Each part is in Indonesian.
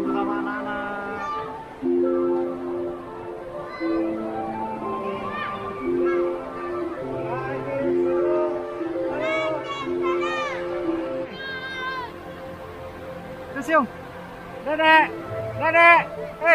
bersama anak-anak. Terus yung, dedek, dedek, hei.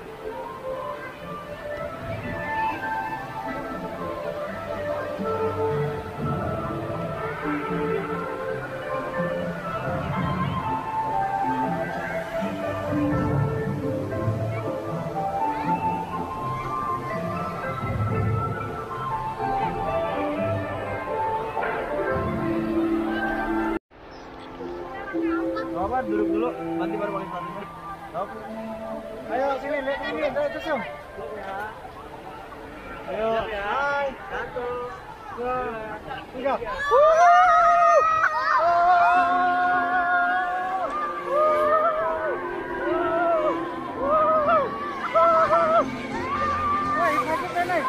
Bapak duduk dulu, nanti baru balik lagi. Ayo sini, lihat ini, terus yuk. Ayo, hai. 1, 2, 3. Wah, ikut nenek.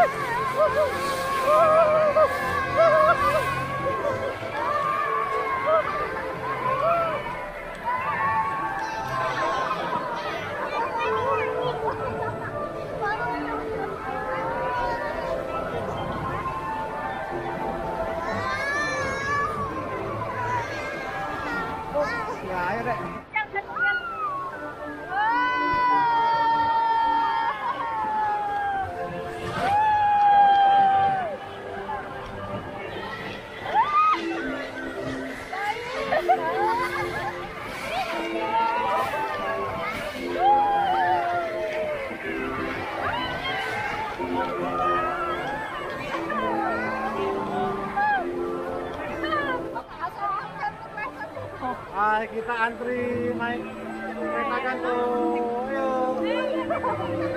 Ya, ayo deh. Kita antri naik kereta gantung. Ayo.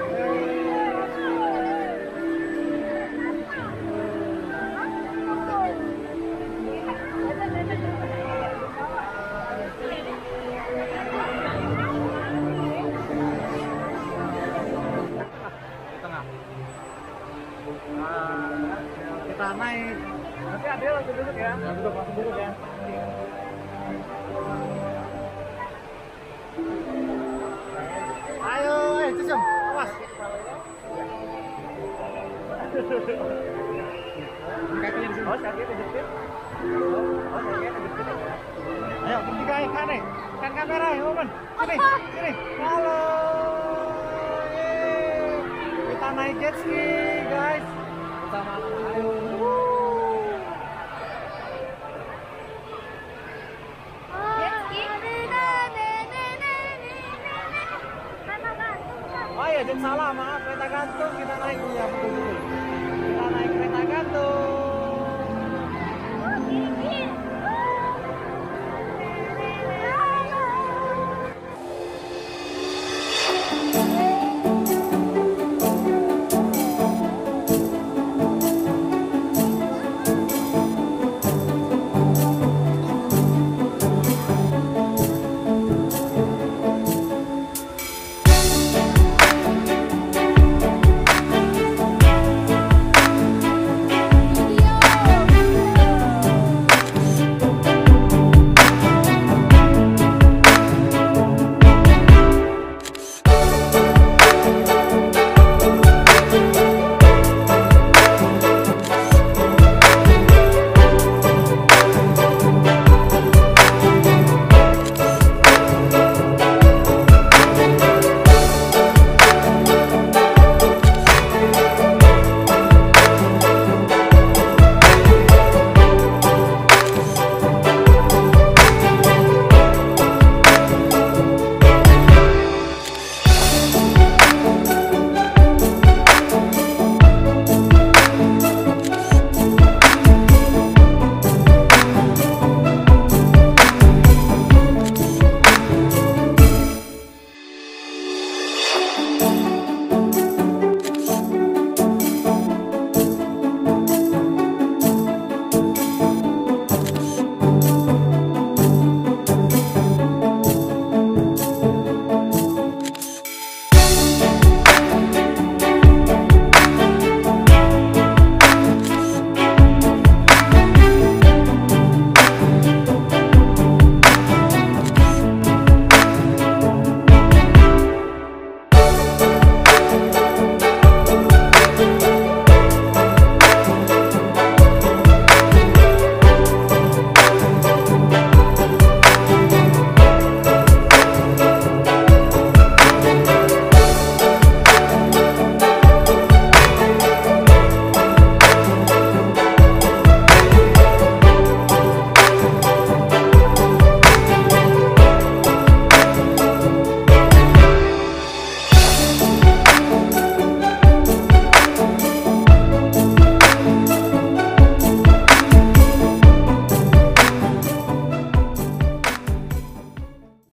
Tengah. Kita naik. Nanti Adel langsung duduk ya. Duduk, langsung duduk ya. Ayo, terus yuk, awas. Kakinya di sini. Oh, kakinya kejepit. Oh, kakinya kejepit. Ayo, bertiga kan nih. Kan kamera, Omen. Sini, sini. Halo. Kita naik jet ski, guys. Bersama anak-anak. Ayo. Oh iya, jangan salah, maaf, kereta gantung kita naik ya, betul-betul. Kita naik kereta gantung.